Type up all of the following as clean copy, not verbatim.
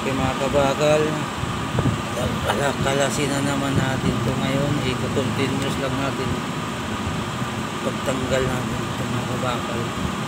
Okay mga kabagal, kalasin na naman natin ito ngayon. I-continuous lang natin pagtanggal natin ito mga kabagal.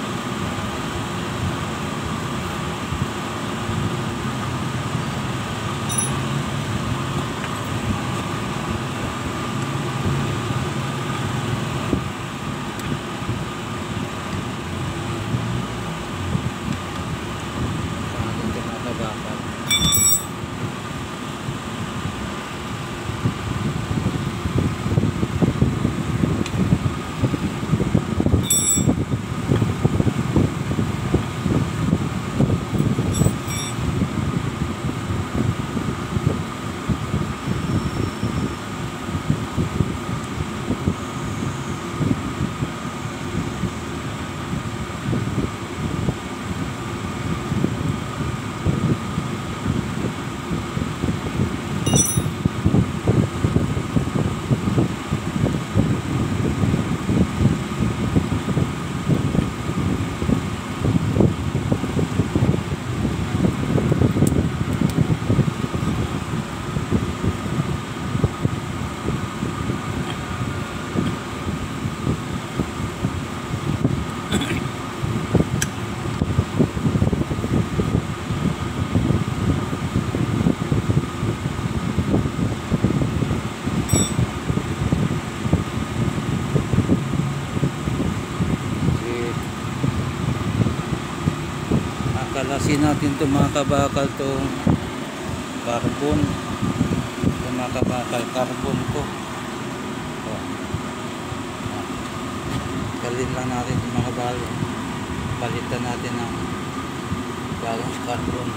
Kalasin natin itong mga kabakal, itong carbon, itong mga kabakal carbon ko. Kalin lang natin itong mga kabakal, palitan natin ng bagong carbon.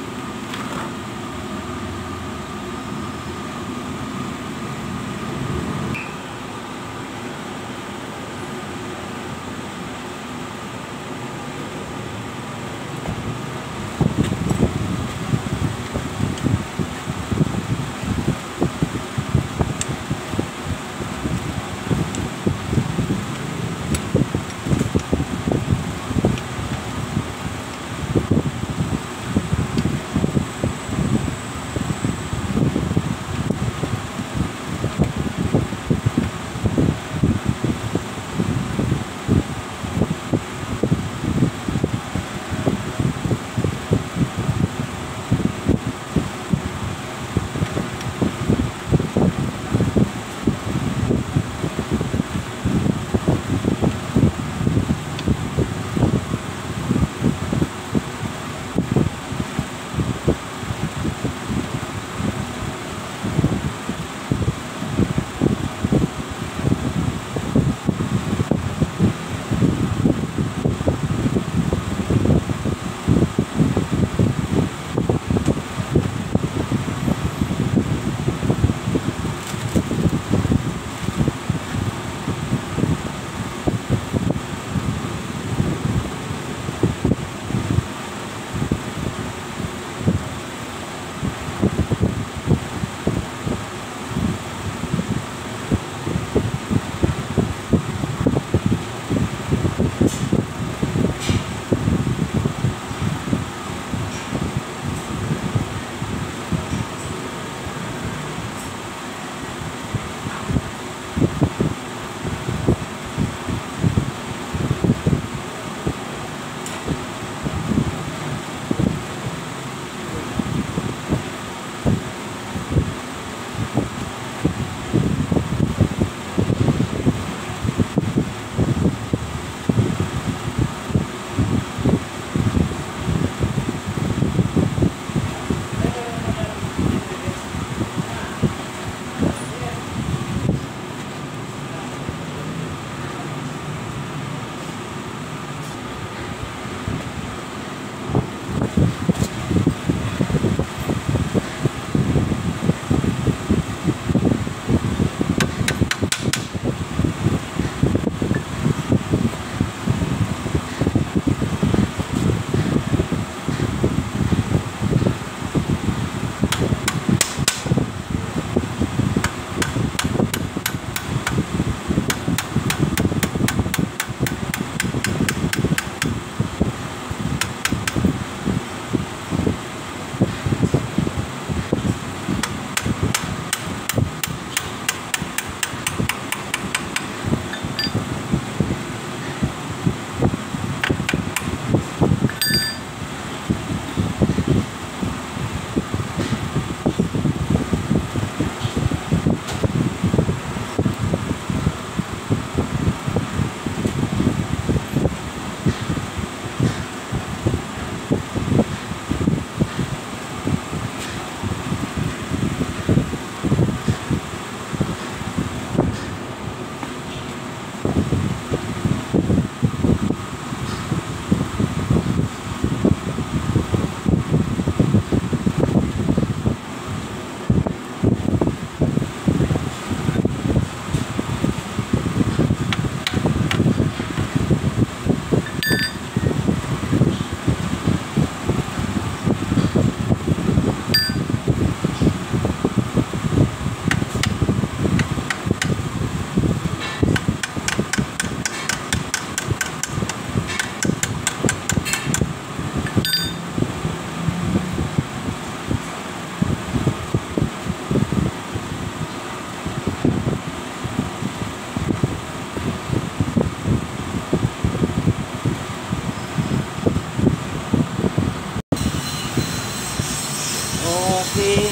Okay.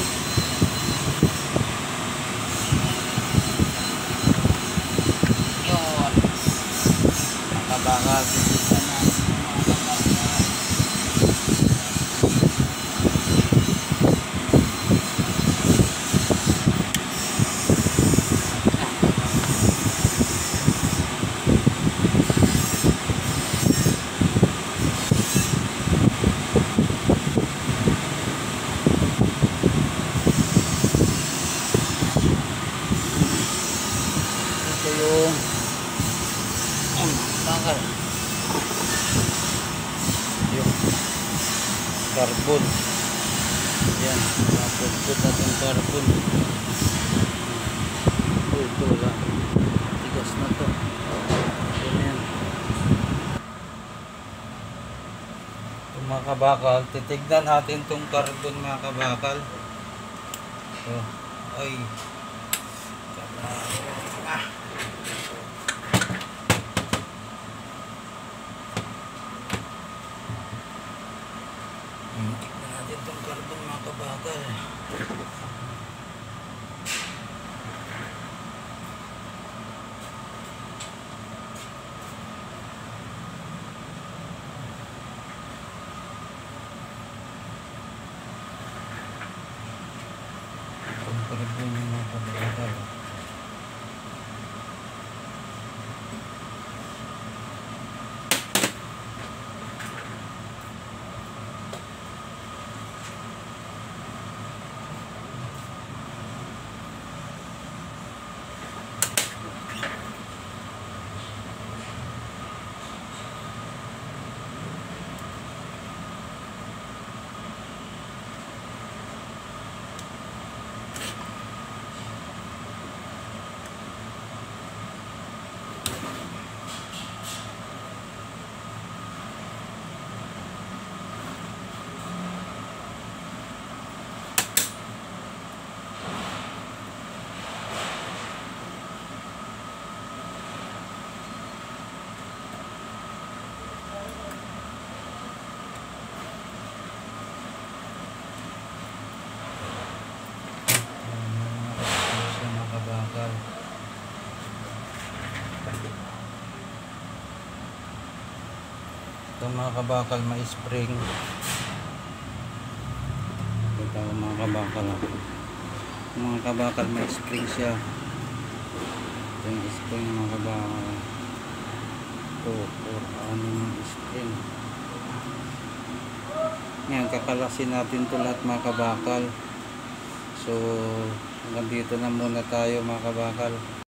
Yun. Makabakal. Titignan natin yung mga kabakal. Ito yung bakal. Yung carbon. Yan. Napudpud na itong carbon. Ito lang. Tigas na to. Yan. Itong mga kabakal. Titignan natin itong carbon mga kabakal. Ito. Ay. Tignan natin itong carbon mga kabakal. Itong carbon yung mga kabakal. Ito mga kabakal, may spring. Ito mga kabakal. Mga kabakal, may spring siya. Ito yung spring mga kabakal. Ito, 4 yung spring. Ngayon, kakalasin natin ito lahat mga kabakal. So, hanggang dito na muna tayo mga kabakal.